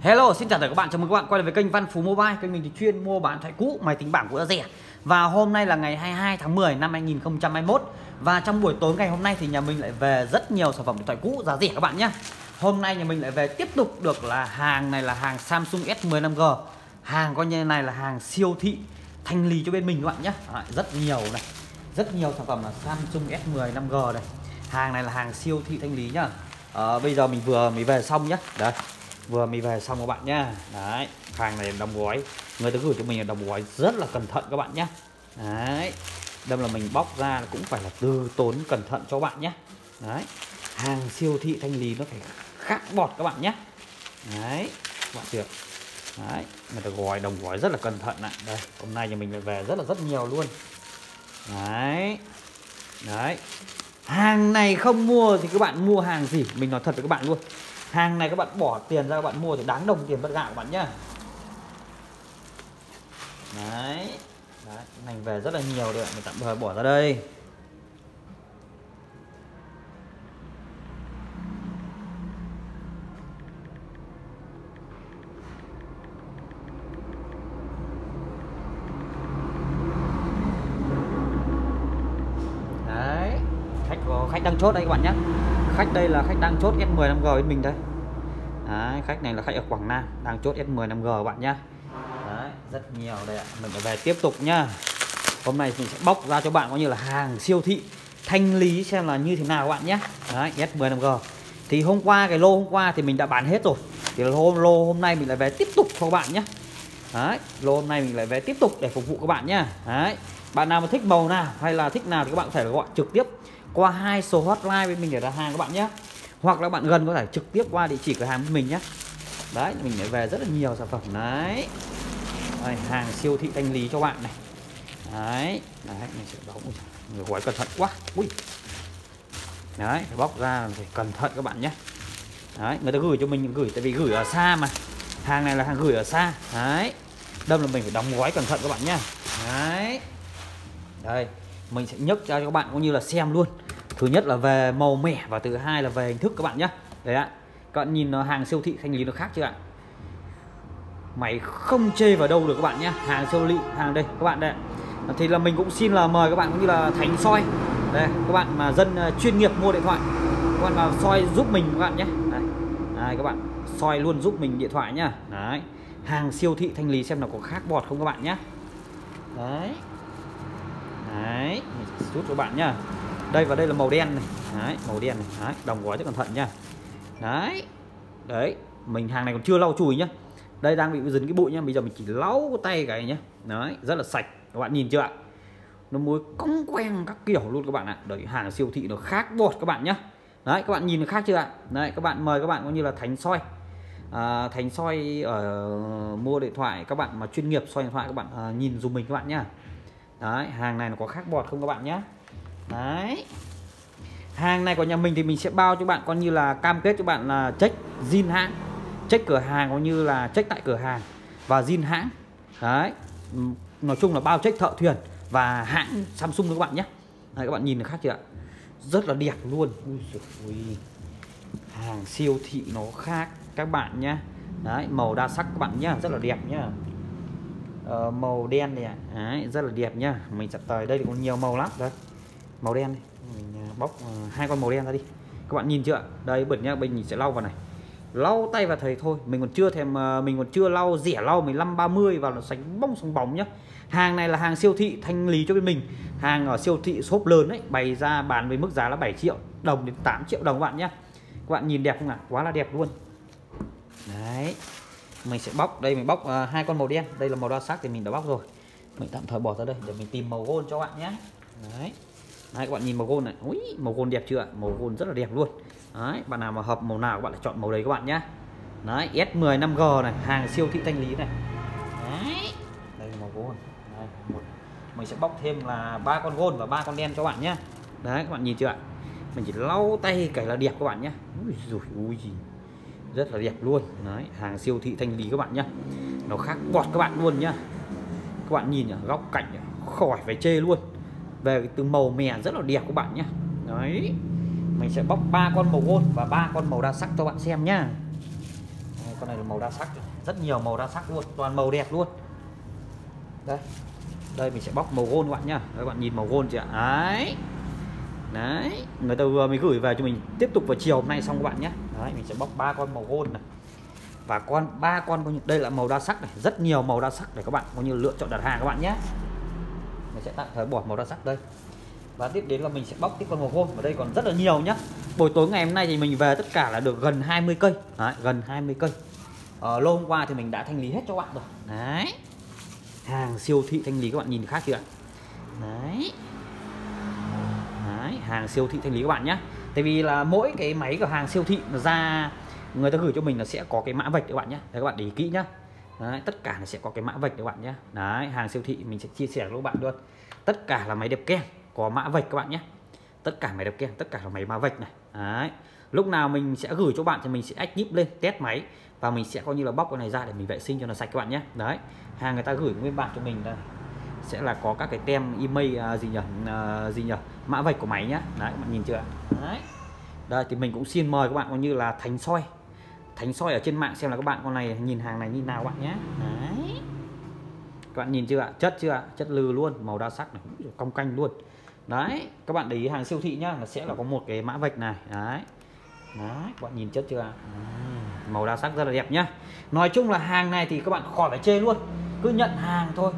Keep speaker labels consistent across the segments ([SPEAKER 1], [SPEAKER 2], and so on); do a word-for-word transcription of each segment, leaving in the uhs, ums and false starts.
[SPEAKER 1] Hello, xin chào tất cả các bạn, chào mừng các bạn quay lại với kênh Văn Phú Mobile. Kênh mình thì chuyên mua bán thoại cũ, máy tính bảng của giá rẻ. Và hôm nay là ngày hai mươi hai tháng mười năm hai nghìn không trăm hai mươi mốt. Và trong buổi tối ngày hôm nay thì nhà mình lại về rất nhiều sản phẩm điện thoại cũ giá rẻ các bạn nhé. Hôm nay nhà mình lại về tiếp tục được là hàng này là hàng Samsung S mười lăm G. Hàng coi như này là hàng siêu thị thanh lý cho bên mình các bạn nhé. À, rất nhiều này, rất nhiều sản phẩm là Samsung S mười lăm G này. Hàng này là hàng siêu thị thanh lý nhá. À, bây giờ mình vừa mới về xong nhé. Đây, vừa mới về xong các bạn nhá. Đấy, hàng này đóng gói, người ta gửi cho mình là đóng gói rất là cẩn thận các bạn nhé. Đấy, đâm là mình bóc ra cũng phải là từ tốn cẩn thận cho bạn nhé. Đấy, hàng siêu thị thanh lý nó phải khác bọt các bạn nhé. Đấy, các bạn được. Đấy, người ta gói đóng gói rất là cẩn thận ạ. Đây, hôm nay nhà mình lại về rất là rất nhiều luôn. Đấy, đấy, hàng này không mua thì các bạn mua hàng gì? Mình nói thật với các bạn luôn, hàng này các bạn bỏ tiền ra các bạn mua thì đáng đồng tiền bất gạo các bạn nhá. Đấy, đấy, này về rất là nhiều rồi, mình tạm thời bỏ ra đây. Đấy, khách có khách đang chốt đây các bạn nhé. Khách đây là khách đang chốt S mười lăm G bên mình đây. Đấy, khách này là khách ở Quảng Nam đang chốt S mười lăm G các bạn nhé. Đấy, rất nhiều đây ạ. Mình phải về tiếp tục nhá. Hôm nay mình sẽ bóc ra cho bạn có như là hàng siêu thị thanh lý xem là như thế nào các bạn nhé. Đấy, S mười lăm G thì hôm qua cái lô hôm qua thì mình đã bán hết rồi, thì lô, lô hôm nay mình lại về tiếp tục cho các bạn nhé. Đấy, lô hôm nay mình lại về tiếp tục để phục vụ các bạn nhé. Đấy, bạn nào mà thích màu nào hay là thích nào thì các bạn có thể gọi trực tiếp qua hai số hotline bên mình để đặt hàng các bạn nhé, hoặc là bạn gần có thể trực tiếp qua địa chỉ cửa hàng của mình nhé. Đấy, mình lại về rất là nhiều sản phẩm đấy. Đây, hàng siêu thị thanh lý cho bạn này. Đấy, đấy, mình sẽ bóc, người gói cẩn thận quá. Ui. Đấy, phải bóc ra phải cẩn thận các bạn nhé. Đấy, người ta gửi cho mình gửi tại vì gửi ở xa mà. Hàng này là hàng gửi ở xa. Đấy, đâm là mình phải đóng gói cẩn thận các bạn nhé. Đấy, đây, mình sẽ nhấc ra cho các bạn cũng như là xem luôn. Thứ nhất là về màu mẻ và thứ hai là về hình thức các bạn nhé. Đấy ạ, các bạn nhìn hàng siêu thị thanh lý nó khác chưa ạ? Mày không chê vào đâu được các bạn nhé. Hàng siêu thị, hàng đây các bạn đây. Thì là mình cũng xin là mời các bạn cũng như là Thành soi. Đây, các bạn mà dân chuyên nghiệp mua điện thoại, các bạn mà soi giúp mình các bạn nhé. Đây, đây các bạn soi luôn giúp mình điện thoại nhá. Đấy, hàng siêu thị thanh lý xem là có khác bọt không các bạn nhé. Đấy, đấy, mình sẽ rút cho bạn nhá. Đây và đây là màu đen này. Đấy, màu đen này. Đấy, đóng gói rất cẩn thận nha. Đấy, đấy, mình hàng này còn chưa lau chùi nhá. Đây đang bị dính cái bụi nhá, bây giờ mình chỉ lau tay cái nhá. Đấy, rất là sạch. Các bạn nhìn chưa ạ? Nó mối cong queng các kiểu luôn các bạn ạ. Đấy, hàng siêu thị nó khác bọt các bạn nhá. Đấy, các bạn nhìn nó khác chưa ạ? Đấy, các bạn mời các bạn cũng như là Thành soi. À, Thành soi ở mua điện thoại, các bạn mà chuyên nghiệp soi điện thoại các bạn à, nhìn dùm mình các bạn nhá. Đấy, hàng này nó có khác bọt không các bạn nhé. Đấy, hàng này của nhà mình thì mình sẽ bao cho bạn coi như là cam kết cho bạn là check zin hãng, check cửa hàng cũng như là check tại cửa hàng và zin hãng. Đấy, nói chung là bao check thợ thuyền và hãng Samsung các bạn nhé. Đấy, các bạn nhìn được khác chưa ạ? Rất là đẹp luôn. Ui giời ơi. Hàng siêu thị nó khác các bạn nhé. Đấy, màu đa sắc các bạn nhé, rất là đẹp nhá. Uh, màu đen này ạ. Đấy, rất là đẹp nhá. Mình sẽ tới đây thì còn nhiều màu lắm. Đấy, màu đen này. Mình bóc uh, hai con màu đen ra đi. Các bạn nhìn chưa? Đây bẩn nhá, mình sẽ lau vào này. Lau tay vào thầy thôi. Mình còn chưa thèm uh, mình còn chưa lau rẻ lau mười lăm ba mươi vào nó sánh bóng sóng bóng nhá. Hàng này là hàng siêu thị thanh lý cho bên mình. Hàng ở siêu thị shop lớn ấy, bày ra bán với mức giá là bảy triệu đồng đến tám triệu đồng các bạn nhá. Các bạn nhìn đẹp không ạ? Quá là đẹp luôn. Đấy, mình sẽ bóc đây, mình bóc uh, hai con màu đen. Đây là màu đa sắc thì mình đã bóc rồi, mình tạm thời bỏ ra đây để mình tìm màu gold cho bạn nhé. Đấy, đấy, các bạn nhìn màu gold này. Ui, màu gold đẹp chưa ạ? Màu gold rất là đẹp luôn. Đấy, bạn nào mà hợp màu nào các bạn lại chọn màu đấy các bạn nhé. Đấy, S mười lăm G này, hàng siêu thị thanh lý này. Đấy, đây là màu gold. Đây, một, mình sẽ bóc thêm là ba con gold và ba con đen cho bạn nhé. Đấy, các bạn nhìn chưa ạ? Mình chỉ lau tay cái là đẹp các bạn nhé. Ui dồi ui gì, rất là đẹp luôn. Đấy, hàng siêu thị thanh lý các bạn nhá, nó khác bọt các bạn luôn nhá. Các bạn nhìn nhá, góc cạnh nhá, khỏi phải chê luôn. Về cái từ màu mè rất là đẹp các bạn nhá. Đấy, mình sẽ bóc ba con màu gold và ba con màu đa sắc cho bạn xem nhá. con này là màu đa sắc, rất nhiều màu đa sắc luôn, toàn màu đẹp luôn. Đây, đây mình sẽ bóc màu gold các bạn nhá. Các bạn nhìn màu gold chưa ạ? Đấy, đấy, người ta vừa mới gửi về cho mình tiếp tục vào chiều hôm nay xong các bạn nhé. Đấy, mình sẽ bóc ba con màu gold này và con ba con đây là màu đa sắc này, rất nhiều màu đa sắc để các bạn có như lựa chọn đặt hàng các bạn nhé. Mình sẽ tạm thời bỏ màu đa sắc đây và tiếp đến là mình sẽ bóc tiếp con màu gold. Ở đây còn rất là nhiều nhá. Buổi tối ngày hôm nay thì mình về tất cả là được gần hai mươi cây. Đấy, gần hai mươi cây. Ờ, lâu hôm qua thì mình đã thanh lý hết cho các bạn rồi. Đấy, hàng siêu thị thanh lý các bạn nhìn khác chưa ạ? Đấy. Đấy, hàng siêu thị thanh lý các bạn nhé. Tại vì là mỗi cái máy của hàng siêu thị nó ra, người ta gửi cho mình là sẽ có cái mã vạch các bạn nhé. Đấy, các bạn để ý kỹ nhá. Đấy, tất cả nó sẽ có cái mã vạch các bạn nhé. Đấy, hàng siêu thị mình sẽ chia sẻ với các bạn luôn. Tất cả là máy đẹp keng có mã vạch các bạn nhé. Tất cả máy đẹp keng, tất cả là máy mã vạch này. Đấy, lúc nào mình sẽ gửi cho bạn thì mình sẽ ách nhíp lên test máy và mình sẽ coi như là bóc cái này ra để mình vệ sinh cho nó sạch các bạn nhé. Đấy, hàng người ta gửi nguyên bản cho mình đây sẽ là có các cái tem email à, gì nhỉ à, gì nhỉ mã vạch của máy nhá. Đấy, các bạn nhìn chưa? Đấy, đây thì mình cũng xin mời các bạn coi như là Thánh Soi, Thánh Soi ở trên mạng xem là các bạn con này nhìn hàng này như nào các bạn nhé. Đấy, các bạn nhìn chưa ạ? Chất chưa ạ? Chất lừ luôn, màu đa sắc này, cong canh luôn. Đấy, các bạn để ý hàng siêu thị nhá, là sẽ là có một cái mã vạch này. Đấy, đấy, các bạn nhìn chất chưa ạ? À, màu đa sắc rất là đẹp nhá. Nói chung là hàng này thì các bạn khỏi phải chê luôn, cứ nhận hàng thôi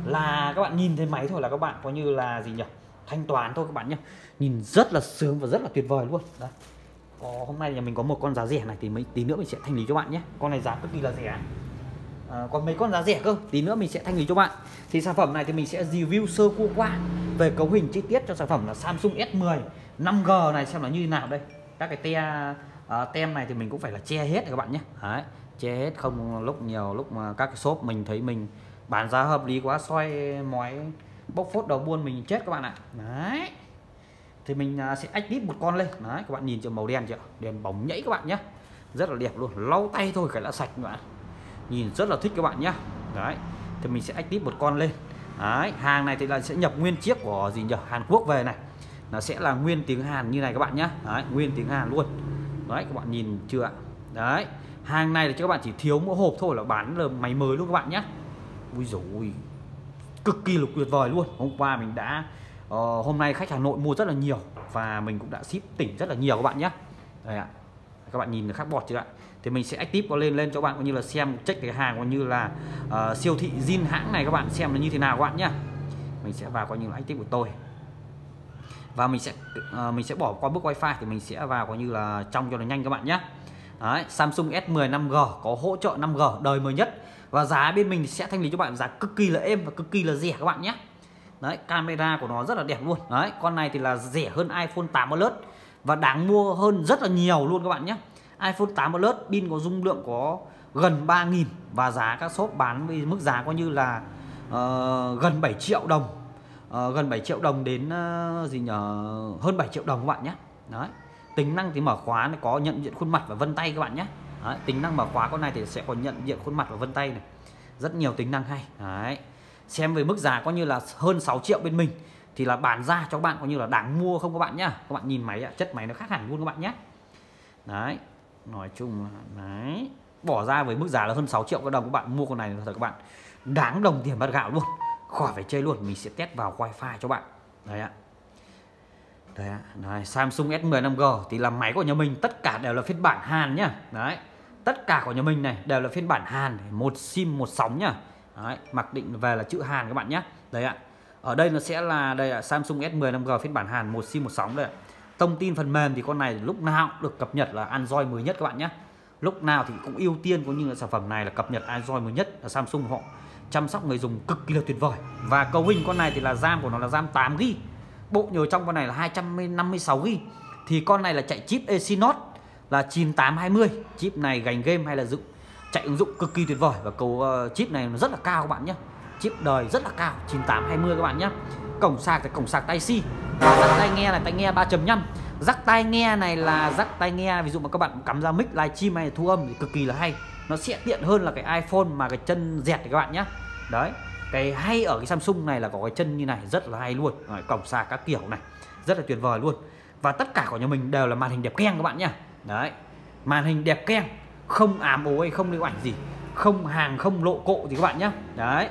[SPEAKER 1] là các bạn nhìn thấy máy thôi là các bạn coi như là gì nhỉ, thanh toán thôi các bạn nhé. Nhìn rất là sướng và rất là tuyệt vời luôn. Đấy, có, hôm nay nhà mình có một con giá rẻ này thì mấy tí nữa mình sẽ thanh lý cho bạn nhé. Con này giá cực kỳ là rẻ. À, còn mấy con giá rẻ cơ tí nữa mình sẽ thanh lý cho bạn. Thì sản phẩm này thì mình sẽ review sơ qua qua về cấu hình chi tiết cho sản phẩm là Samsung S mười năm G này xem là như thế nào đây. Các cái te uh, tem này thì mình cũng phải là che hết các bạn nhé. Đấy, che hết không lúc nhiều lúc mà các cái shop mình thấy mình bán giá hợp lý quá soi mói bốc phốt đầu buôn mình chết các bạn ạ. Đấy, thì mình uh, sẽ ách đít một con lên. Đấy, các bạn nhìn cho màu đen chưa, đèn bóng nhảy các bạn nhé, rất là đẹp luôn, lau tay thôi cái là sạch các bạn, nhìn rất là thích các bạn nhé. Đấy, thì mình sẽ active một con lên. Đấy, hàng này thì là sẽ nhập nguyên chiếc của gì nhỉ, Hàn Quốc về này, nó sẽ là nguyên tiếng Hàn như này các bạn nhé. Đấy, nguyên tiếng Hàn luôn. Đấy, các bạn nhìn chưa ạ? Đấy, hàng này thì các bạn chỉ thiếu mỗi hộp thôi là bán là máy mới luôn các bạn nhé. Ui dồi ôi, cực kỳ là tuyệt vời luôn. Hôm qua mình đã uh, hôm nay khách Hà Nội mua rất là nhiều và mình cũng đã ship tỉnh rất là nhiều các bạn nhé. Đây ạ, các bạn nhìn khác bọt chưa ạ? Thì mình sẽ active có lên lên cho bạn coi như là xem check cái hàng coi như là uh, siêu thị zin hãng này các bạn xem nó như thế nào các bạn nhá. Mình sẽ vào coi như là active của tôi và mình sẽ uh, mình sẽ bỏ qua bước wifi thì mình sẽ vào coi như là trong cho nó nhanh các bạn nhé. Đấy, Samsung S mười năm G có hỗ trợ năm G đời mới nhất và giá bên mình sẽ thanh lý cho bạn giá cực kỳ là êm và cực kỳ là rẻ các bạn nhé. Đấy, camera của nó rất là đẹp luôn. Đấy, con này thì là rẻ hơn iPhone tám Plus và đáng mua hơn rất là nhiều luôn các bạn nhé. iPhone tám Plus pin có dung lượng có gần ba nghìn và giá các shop bán với mức giá coi như là uh, gần bảy triệu đồng, uh, gần bảy triệu đồng đến uh, gì nhờ hơn bảy triệu đồng các bạn nhé. Đấy, tính năng thì mở khóa này có nhận diện khuôn mặt và vân tay các bạn nhé. Đấy, tính năng mở khóa con này thì sẽ có nhận diện khuôn mặt và vân tay này, rất nhiều tính năng hay. Đấy, xem về mức giá coi như là hơn sáu triệu bên mình thì là bán ra cho các bạn coi như là đáng mua không các bạn nhá. Các bạn nhìn máy chất máy nó khác hẳn luôn các bạn nhé. Đấy, nói chung là đấy, bỏ ra với mức giá là hơn sáu triệu các đồng các bạn mua con này là các bạn đáng đồng tiền bát gạo luôn, khỏi phải chơi luôn. Mình sẽ test vào wifi cho bạn. Đấy ạ, đấy ạ, đấy, Samsung S mười năm G thì là máy của nhà mình tất cả đều là phiên bản Hàn nhá. Đấy, tất cả của nhà mình này đều là phiên bản Hàn, một sim một sóng nhá. Đấy, mặc định về là chữ Hàn các bạn nhé. Đấy ạ, ở đây nó sẽ là đây là Samsung S mười năm G phiên bản Hàn, một sim một sóng đây ạ. Thông tin phần mềm thì con này lúc nào cũng được cập nhật là Android mới nhất các bạn nhé. Lúc nào thì cũng ưu tiên cũng như là sản phẩm này là cập nhật Android mới nhất, là Samsung họ chăm sóc người dùng cực kỳ là tuyệt vời. Và cấu hình con này thì là RAM của nó là RAM tám gi ga bai, bộ nhớ trong con này là hai trăm năm mươi sáu gi ga bai. Thì con này là chạy chip Exynos là chín tám hai mươi, chip này gành game hay là dụng chạy ứng dụng cực kỳ tuyệt vời và cầu uh, chip này nó rất là cao các bạn nhé, chip đời rất là cao chín tám hai mươi các bạn nhé. Cổng sạc thì cổng sạc Type C, rắc tai nghe này tai nghe ba chấm năm, rắc tai nghe này là rắc tai nghe ví dụ mà các bạn cắm ra mic livestream hay thu âm thì cực kỳ là hay, nó sẽ tiện hơn là cái iPhone mà cái chân dẹt các bạn nhé. Đấy, cái hay ở cái Samsung này là có cái chân như này rất là hay luôn. Đấy, cổng sạc các kiểu này rất là tuyệt vời luôn và tất cả của nhà mình đều là màn hình đẹp keng các bạn nhé. Đấy, màn hình đẹp keng, không ám ố hay không lưu ảnh gì, không hàng không lộ cộ gì các bạn nhé. Đấy.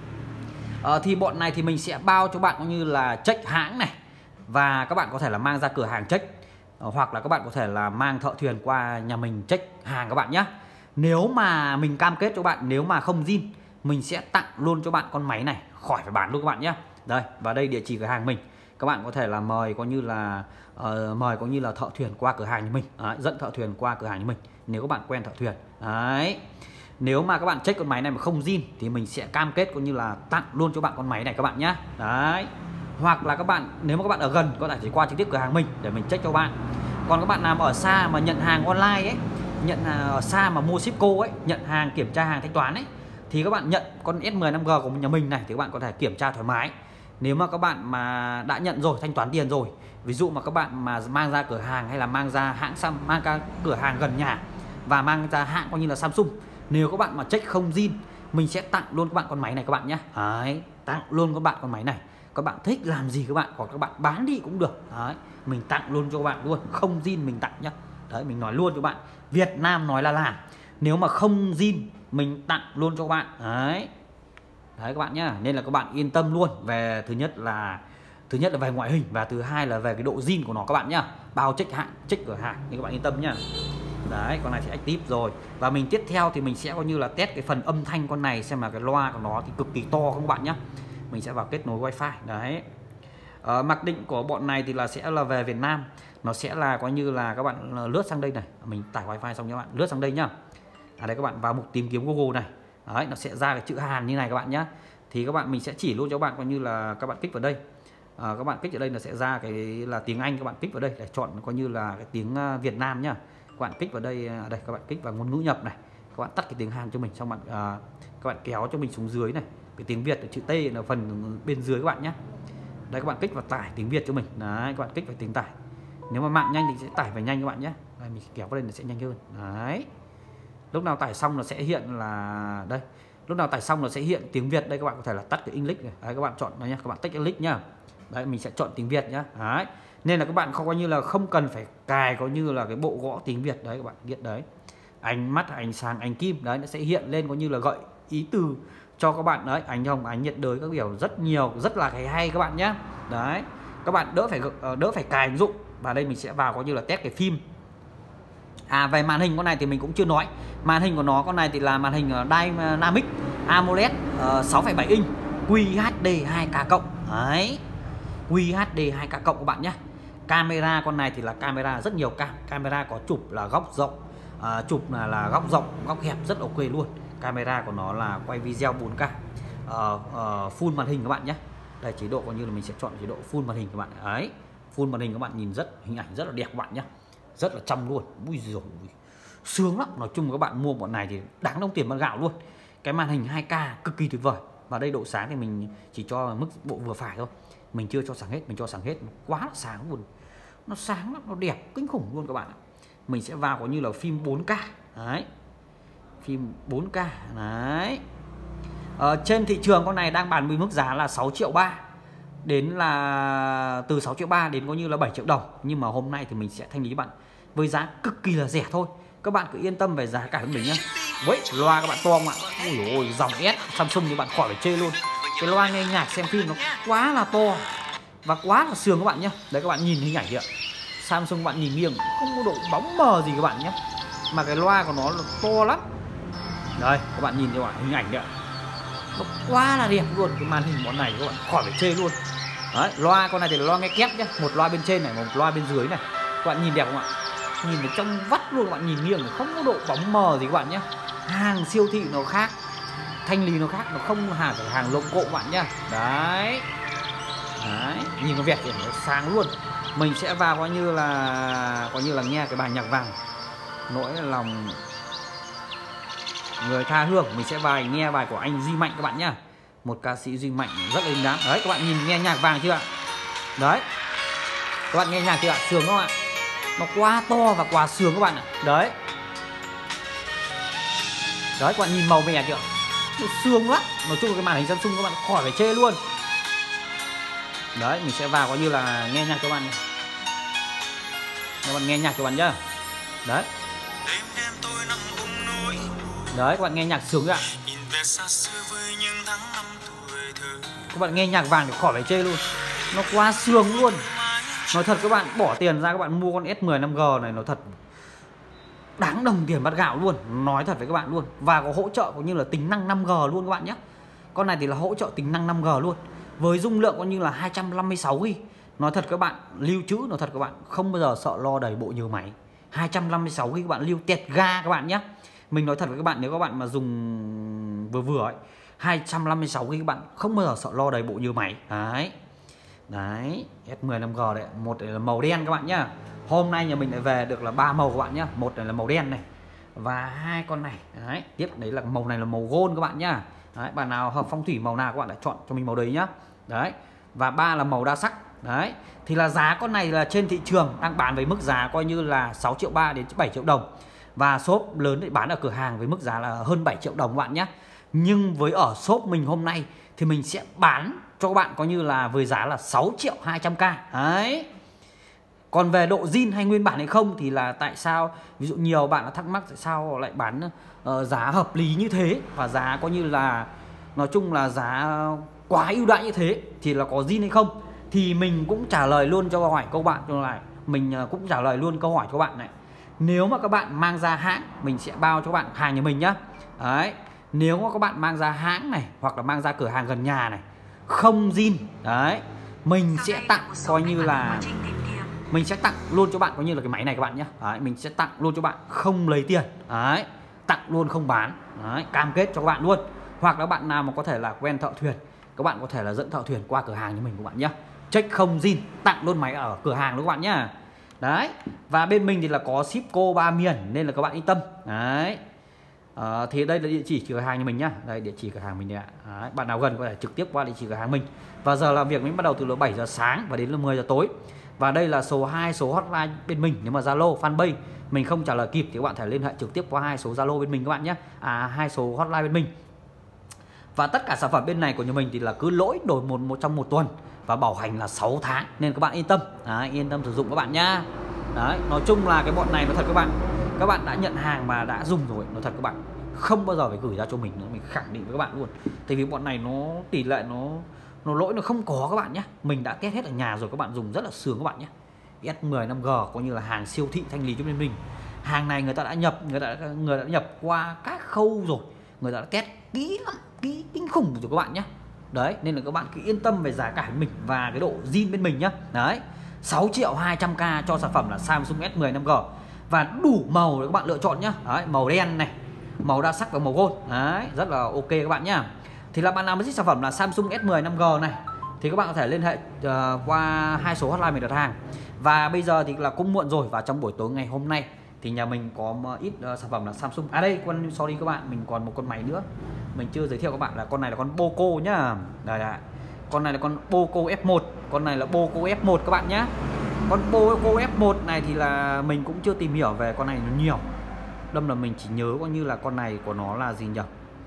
[SPEAKER 1] À, thì bọn này thì mình sẽ bao cho bạn cũng như là check hãng này, và các bạn có thể là mang ra cửa hàng check, à, hoặc là các bạn có thể là mang thợ thuyền qua nhà mình check hàng các bạn nhé. Nếu mà mình cam kết cho bạn, nếu mà không zin, mình sẽ tặng luôn cho bạn con máy này, khỏi phải bán luôn các bạn nhé. Đây, và đây địa chỉ cửa hàng mình. Các bạn có thể là mời coi như là uh, mời coi như là thợ thuyền qua cửa hàng nhà mình. Đấy, dẫn thợ thuyền qua cửa hàng nhà mình nếu các bạn quen thợ thuyền. Đấy. Nếu mà các bạn check con máy này mà không zin thì mình sẽ cam kết coi như là tặng luôn cho bạn con máy này các bạn nhé. Đấy. Hoặc là các bạn, nếu mà các bạn ở gần có thể chỉ qua trực tiếp cửa hàng mình để mình check cho bạn. Còn các bạn nào ở xa mà nhận hàng online ấy, nhận ở xa mà mua shipco ấy, nhận hàng kiểm tra hàng thanh toán ấy, thì các bạn nhận con S mười năm G của nhà mình này thì các bạn có thể kiểm tra thoải mái. Nếu mà các bạn mà đã nhận rồi, thanh toán tiền rồi, ví dụ mà các bạn mà mang ra cửa hàng hay là mang ra hãng Sam, mang ra cửa hàng gần nhà và mang ra hãng coi như là Samsung, nếu các bạn mà check không zin, mình sẽ tặng luôn các bạn con máy này các bạn nhé. Đấy, tặng luôn các bạn con máy này. Các bạn thích làm gì các bạn, hoặc các bạn bán đi cũng được. Đấy, mình tặng luôn cho các bạn luôn, không zin mình tặng nhá. Đấy, mình nói luôn cho bạn, Việt Nam nói là làm. Nếu mà không zin mình tặng luôn cho các bạn. Đấy. Đấy các bạn nhá, nên là các bạn yên tâm luôn về thứ nhất là thứ nhất là về ngoại hình, và thứ hai là về cái độ zin của nó các bạn nhá. Bao check hãng, check cửa hàng thì các bạn yên tâm nhá. Đấy, con này thì active rồi. Và mình tiếp theo thì mình sẽ coi như là test cái phần âm thanh con này, xem là cái loa của nó thì cực kỳ to không các bạn nhá. Mình sẽ vào kết nối wifi. Đấy. À, mặc định của bọn này thì là sẽ là về Việt Nam, nó sẽ là coi như là các bạn lướt sang đây này, mình tải wifi xong các bạn lướt sang đây nhá. À đây, các bạn vào mục tìm kiếm Google này. Đấy, nó sẽ ra cái chữ Hàn như này các bạn nhé. Thì các bạn mình sẽ chỉ luôn cho các bạn coi như là các bạn kích vào đây, à, các bạn kích ở đây là sẽ ra cái là tiếng Anh, các bạn kích vào đây để chọn coi như là cái tiếng Việt Nam nhá. Các bạn kích vào đây, ở đây các bạn kích vào ngôn ngữ nhập này, các bạn tắt cái tiếng Hàn cho mình, xong bạn à, các bạn kéo cho mình xuống dưới này, cái tiếng Việt chữ T là phần bên dưới các bạn nhé. Đây, các bạn kích vào tải tiếng Việt cho mình. Đấy, các bạn kích vào tiếng tải. Nếu mà mạng nhanh thì sẽ tải về nhanh các bạn nhé. Đây, mình kéo vào đây nó sẽ nhanh hơn. Đấy. Lúc nào tải xong nó sẽ hiện là đây. Lúc nào tải xong nó sẽ hiện tiếng Việt. Đây, các bạn có thể là tắt cái English này. Đấy, các bạn chọn nó nhá, các bạn tách English nhá. Đấy, mình sẽ chọn tiếng Việt nhá. Đấy. Nên là các bạn không coi như là không cần phải cài có như là cái bộ gõ tiếng Việt đấy các bạn biết đấy. Ánh mắt, ánh sáng, ánh kim đấy, nó sẽ hiện lên có như là gợi ý từ cho các bạn đấy, ánh hồng, ánh nhiệt đới các kiểu rất nhiều, rất là cái hay các bạn nhé. Đấy, các bạn đỡ phải đỡ phải cài ứng dụng. Và đây mình sẽ vào có như là test cái phim. À, về màn hình con này thì mình cũng chưa nói. Màn hình của nó con này thì là màn hình Dynamic AMOLED uh, sáu phẩy bảy inch Q H D hai K cộng. Đấy, Q H D hai K cộng các bạn nhé. Camera con này thì là camera rất nhiều cam. Camera có chụp là góc rộng, à, chụp là, là góc rộng, góc hẹp rất ok luôn. Camera của nó là quay video bốn K, uh, uh, full màn hình các bạn nhé. Đây, chế độ coi như là mình sẽ chọn chế độ full màn hình các bạn. Đấy, full màn hình các bạn nhìn rất hình ảnh rất là đẹp các bạn nhé, rất là trong luôn. Ui giời, sướng lắm. Nói chung các bạn mua bọn này thì đáng đồng tiền bằng gạo luôn. Cái màn hình hai K cực kỳ tuyệt vời. Và đây độ sáng thì mình chỉ cho mức bộ vừa phải thôi, mình chưa cho sáng hết, mình cho sáng hết quá là sáng luôn, nó sáng lắm, nó đẹp kinh khủng luôn các bạn ạ. Mình sẽ vào có như là phim bốn K. Đấy, phim bốn K đấy. Ở trên thị trường con này đang bán với mức giá là sáu triệu ba, đến là từ sáu triệu ba đến có như là bảy triệu đồng. Nhưng mà hôm nay thì mình sẽ thanh lý bạn với giá cực kỳ là rẻ thôi. Các bạn cứ yên tâm về giá cả của mình nhá. Vậy loa các bạn to không ạ? Ôi ôi, dòng S Samsung thì bạn khỏi phải chê luôn. Cái loa nghe nhạc xem phim nó quá là to và quá là sướng các bạn nhé. Đấy, các bạn nhìn hình ảnh kìa, Samsung bạn nhìn nghiêng không có độ bóng mờ gì các bạn nhé, mà cái loa của nó là to lắm. Đây, các bạn nhìn cho bạn hình ảnh kìa, nó quá là đẹp luôn. Cái màn hình bọn này các bạn khỏi phải chê luôn. Đấy, loa con này thì là loa nghe kép nhé, một loa bên trên này, một loa bên dưới này. Các bạn nhìn đẹp không ạ? Nhìn ở trong vắt luôn, các bạn nhìn nghiêng không có độ bóng mờ gì các bạn nhé. Hàng siêu thị nó khác, thanh lý nó khác, nó không hẳn phải hàng lộn cộ các bạn nhá. Đấy. Đấy, nhìn nó vẹt thì nó sáng luôn. Mình sẽ vào coi như là coi như là nghe cái bài nhạc vàng Nỗi Lòng Người Tha Hương. Mình sẽ bài nghe bài của anh Duy Mạnh các bạn nhá, một ca sĩ Duy Mạnh rất là đáng. Đấy, các bạn nhìn nghe nhạc vàng chưa ạ? Đấy, các bạn nghe nhạc chưa ạ? Sướng không ạ? Nó quá to và quá sướng các bạn ạ. Đấy. Đấy, các bạn nhìn màu mè chưa? Nó sướng lắm. Nói chung là cái màn hình Samsung các bạn khỏi phải chê luôn. Đấy, mình sẽ vào coi như là nghe nhạc cho bạn. Các bạn nghe nhạc cho bạn nhá. Đấy. Đấy, các bạn nghe nhạc sướng ạ. Các bạn nghe nhạc vàng thì khỏi phải chê luôn. Nó quá sướng luôn. Nói thật các bạn, bỏ tiền ra các bạn mua con S mười năm G này nó thật đáng đồng tiền bát gạo luôn. Nói thật với các bạn luôn. Và có hỗ trợ cũng như là tính năng năm G luôn các bạn nhé. Con này thì là hỗ trợ tính năng năm G luôn. Với dung lượng cũng như là hai trăm năm mươi sáu gi ga bai. Nói thật các bạn, lưu trữ nói thật các bạn, không bao giờ sợ lo đầy bộ nhớ máy. hai trăm năm mươi sáu gi ga bai các bạn lưu tẹt ga các bạn nhé. Mình nói thật với các bạn, nếu các bạn mà dùng vừa vừa ấy, hai trăm năm mươi sáu gi ga bai các bạn không bao giờ sợ lo đầy bộ nhớ máy. Đấy. Đấy, S mười năm G đấy, một là màu đen các bạn nhá. Hôm nay nhà mình lại về được là ba màu các bạn nhá. Một này là màu đen này và hai con này. Đấy, tiếp đấy là màu này là màu gold các bạn nhá. Đấy, bạn nào hợp phong thủy màu nào các bạn đã chọn cho mình màu đấy nhá. Đấy. Và ba là màu đa sắc. Đấy. Thì là giá con này là trên thị trường đang bán với mức giá coi như là sáu triệu ba đến bảy triệu đồng. Và shop lớn thì bán ở cửa hàng với mức giá là hơn bảy triệu đồng các bạn nhé. Nhưng với ở shop mình hôm nay thì mình sẽ bán cho các bạn coi như là với giá là sáu triệu hai trăm k. Đấy. Còn về độ zin hay nguyên bản hay không thì là tại sao ví dụ nhiều bạn là thắc mắc tại sao lại bán uh, giá hợp lý như thế và giá coi như là nói chung là giá quá ưu đãi như thế thì là có zin hay không, thì mình cũng trả lời luôn cho câu hỏi câu bạn cho lại. Mình uh, cũng trả lời luôn câu hỏi cho các bạn này. Nếu mà các bạn mang ra hãng mình sẽ bao cho các bạn hàng nhà mình nhá. Đấy. Nếu mà các bạn mang ra hãng này hoặc là mang ra cửa hàng gần nhà này không zin, đấy, mình sẽ tặng coi như là mình sẽ tặng luôn cho bạn coi như là cái máy này các bạn nhé. Đấy, mình sẽ tặng luôn cho bạn không lấy tiền. Đấy, tặng luôn không bán. Đấy, cam kết cho các bạn luôn. Hoặc là bạn nào mà có thể là quen thợ thuyền, các bạn có thể là dẫn thợ thuyền qua cửa hàng như mình các bạn nhé. Check không zin, tặng luôn máy ở cửa hàng luôn các bạn nhé. Đấy, và bên mình thì là có ship cô ba miền nên là các bạn yên tâm. Đấy. À, thì đây là địa chỉ cửa hàng nhà mình nhá. Đây địa chỉ cửa hàng mình đây ạ. Đấy, bạn nào gần có thể trực tiếp qua địa chỉ cửa hàng mình. Và giờ làm việc mình bắt đầu từ lúc bảy giờ sáng và đến là mười giờ tối. Và đây là số hai số hotline bên mình. Nếu mà Zalo, Fanpage mình không trả lời kịp thì các bạn thể liên hệ trực tiếp qua hai số Zalo bên mình các bạn nhé. À hai số hotline bên mình. Và tất cả sản phẩm bên này của nhà mình thì là cứ lỗi đổi một, một trong một tuần và bảo hành là sáu tháng nên các bạn yên tâm. Đấy, yên tâm sử dụng các bạn nhá. Đấy, nói chung là cái bọn này nó thật các bạn. Các bạn đã nhận hàng mà đã dùng rồi, nó thật các bạn không bao giờ phải gửi ra cho mình nữa, mình khẳng định với các bạn luôn. Tại vì bọn này nó tỷ lệ nó nó lỗi nó không có các bạn nhé. Mình đã test hết ở nhà rồi, các bạn dùng rất là sướng các bạn nhé. S mười năm G coi như là hàng siêu thị thanh lý cho bên mình. Hàng này người ta đã nhập, người ta đã, người đã nhập qua các khâu rồi, người ta đã test kỹ lắm, kỹ kinh khủng rồi các bạn nhé. Đấy, nên là các bạn cứ yên tâm về giá cả của mình và cái độ zin bên mình nhá. Đấy, sáu triệu hai trăm k cho sản phẩm là Samsung S mười năm G. Và đủ màu để các bạn lựa chọn nhá. Đấy, màu đen này, màu đa sắc và màu gold. Đấy, rất là ok các bạn nhá. Thì là bạn nào mới thích sản phẩm là Samsung S mười năm G này thì các bạn có thể liên hệ uh, qua hai số hotline mình đặt hàng. Và bây giờ thì là cũng muộn rồi, và trong buổi tối ngày hôm nay thì nhà mình có ít uh, sản phẩm là Samsung. À đây, con sorry các bạn, mình còn một con máy nữa mình chưa giới thiệu các bạn, là con này là con Poco nhá. Đây ạ. Con này là con Poco F một, con này là Poco F một các bạn nhá. Con Poco F một này thì là mình cũng chưa tìm hiểu về con này nó nhiều. Đâm là mình chỉ nhớ coi như là con này của nó là gì nhỉ?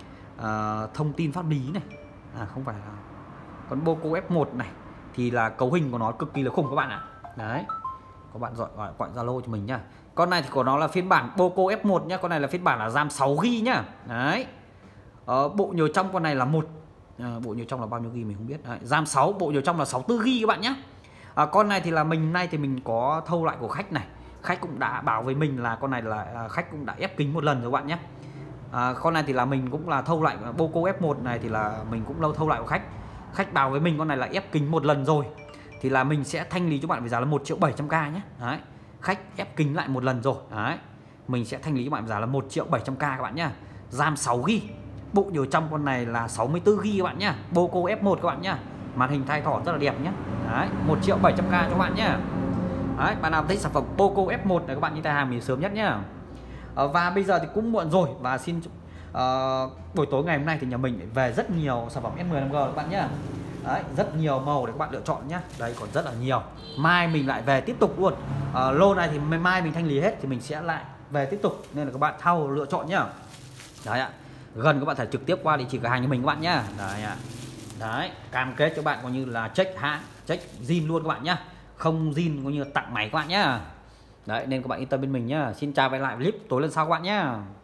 [SPEAKER 1] À, thông tin pháp lý này. À không phải là con Poco F một này thì là cấu hình của nó cực kỳ là khủng các bạn ạ. Đấy. Các bạn gọi gọi gọi Zalo cho mình nhá. Con này thì của nó là phiên bản Poco F một nhá, con này là phiên bản là RAM sáu gi ga bai nhá. Đấy. Ờ, bộ nhớ trong con này là một à, bộ nhớ trong là bao nhiêu gi ga bai mình không biết. Đấy, RAM sáu, bộ nhớ trong là sáu mươi tư gi ga bai các bạn nhé. À, con này thì là mình nay thì mình có thâu lại của khách này. Khách cũng đã bảo với mình là con này là à, khách cũng đã ép kính một lần rồi các bạn nhé. À, con này thì là mình cũng là thâu lại Poco F một này thì là mình cũng lâu thâu lại của khách. Khách bảo với mình con này là ép kính một lần rồi thì là mình sẽ thanh lý cho bạn với giá là một triệu bảy trăm k nhé. Đấy. Khách ép kính lại một lần rồi. Đấy. Mình sẽ thanh lý cho bạn với giá là một triệu bảy trăm k các bạn nhé. RAM sáu gi ga bai. Bộ nhớ trong con này là sáu mươi tư gi ga bai các bạn nhé. Poco F một các bạn nhé. Màn hình thay thỏ rất là đẹp nhé. Đấy, một triệu bảy trăm k cho bạn nhé. Đấy, bạn nào thích sản phẩm Poco F một này các bạn đi tay hàng mình sớm nhất nhé. À, và bây giờ thì cũng muộn rồi và xin uh, buổi tối ngày hôm nay thì nhà mình về rất nhiều sản phẩm S mười năm G các bạn nhé. Đấy, rất nhiều màu để các bạn lựa chọn nhé. Đây còn rất là nhiều. Mai mình lại về tiếp tục luôn. À, lô này thì mai mình thanh lý hết thì mình sẽ lại về tiếp tục, nên là các bạn thao lựa chọn nhá. Đấy ạ. Gần các bạn thể trực tiếp qua địa chỉ cửa hàng của mình các bạn nhá. Đấy ạ. Đấy, cam kết cho bạn coi như là check hãng, check zin luôn các bạn nhá. Không zin coi như là tặng máy các bạn nhá. Đấy, nên các bạn yên tâm bên mình nhá. Xin chào và hẹn lại clip tối lần sau các bạn nhá.